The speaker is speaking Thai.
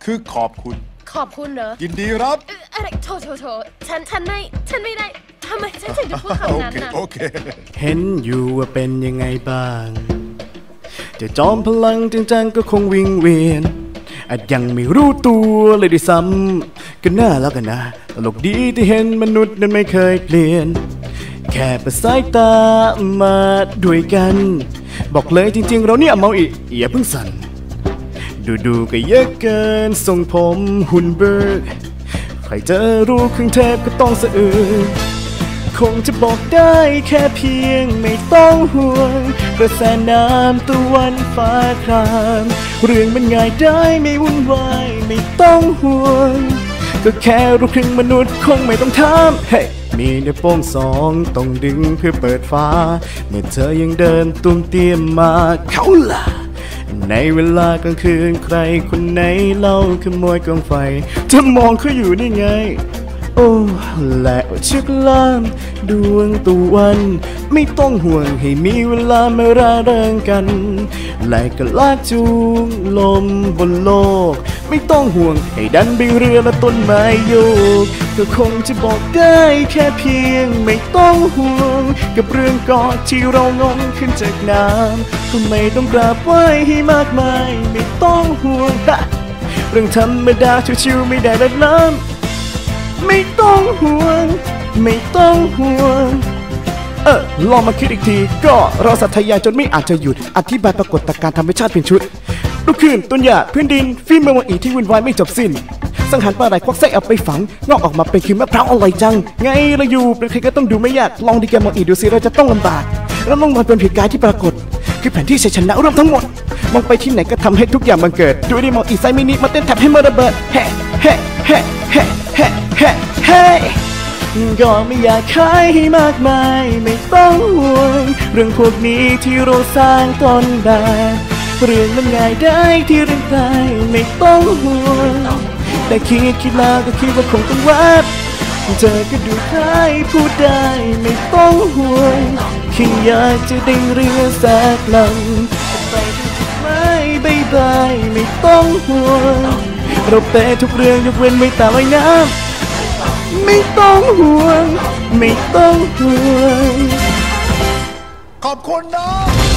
คือขอบคุณขอบคุณเหรอยินดีรับอะไรโถฉันไม่ได้ทำไมฉันถึงจะพูดคำนั้นนะโอเคเห็นอยู่ว่าเป็นยังไงบ้างจะจอมพลังจังๆก็คงวิงเวียนอาจยังไม่รู้ตัวเลยด้วยซ้ำก็น่าแล้วกันนะตลกดีที่เห็นมนุษย์นั้นไม่เคยเปลี่ยนแค่ประสายตามาด้วยกันบอกเลยจริงๆเราเนี่ยเมาอีอย่าเพิ่งสั่นดูก็เยอะเกินทรงผมหุ่นเบิร์กใครจะรู้เครื่องเทพก็ต้องสะอื้นคงจะบอกได้แค่เพียงไม่ต้องห่วงกระแสน้ำตะวันฟ้าครามเรื่องมันง่ายได้ไม่วุ่นวายไม่ต้องห่วงก็แค่รู้ครึ่งมนุษย์คงไม่ต้องถามเฮ้มีนิ้วโป้งสองต้องดึงเพื่อเปิดฟ้าเมื่อเธอยังเดินตุ้มเตี้ยมมาเขาล่ะในเวลากลางคืนใครคนไหนเล่าขโมยกองไฟจะมองเขาอยู่ได้ไงโอ้และชักล้ามดวงตะวันไม่ต้องห่วงให้มีเวลามาร่าเริงกันและก็ลากจูงลมบนโลกไม่ต้องห่วงให้ดันไปเรือและต้นไม้โยกก็คงจะบอกได้แค่เพียงไม่ต้องห่วงกับเรื่องกอดที่เรางมขึ้นจากน้ำก็ไม่ต้องกราบไหว้ให้มากมายไม่ต้องห่วงเรื่องธรรมดาชิวๆไม่ได้เล่นน้ำไม่ต้องห่วงไม่ต้องห่วงลองมาคิดอีกทีก็เราศรัทธาจนไม่อาจจะหยุดอธิบายปรากฏการณ์ธรรมชาติเป็นชุดลูกคลื่นต้นหญ้าพื้นดินฟิล์มเมืองวังอีที่วุ่นวายไม่จบสิ้นสังหารปลาไหลควักไส้เอาไปฝังงอกออกมาเป็นคือมะพร้าวอร่อยจังไงเราอยู่เป็นใครก็ต้องดูไม่ยากลองดีแกมองอีดูสิเราจะต้องลำบากแล้วลองมองเป็นเหตุการณ์ที่ปรากฏคือแผนที่ชัยชนะรวมทั้งหมดมองไปที่ไหนก็ทำให้ทุกอย่างบังเกิดดูดิมองอีไซมินิมาเต้นแท็บให้มันระเบิดเฮ้เฮ้เฮ้เฮ้เฮ้เฮ้เฮ้ก็ไม่อยากขายให้มากมายไม่ต้องห่วงเรื่องพวกนี้ที่เราสร้างต้นแบบเรื่องมันง่ายได้ที่เรื่องตายไม่ต้องห่วงแต่คิดแล้วก็คิดว่าคงต้องวัดเธอก็ดูคล้ายพูดได้ไม่ต้องห่วงแค่อยากจะได้เรือสักลำไปถึงจุดหมายบายบายไม่ต้องห่วงเราเปทุกเรื่องยกเว้นไม่ตาลอยน้ำไม่ต้องห่วงไม่ต้องห่วงขอบคุณนะ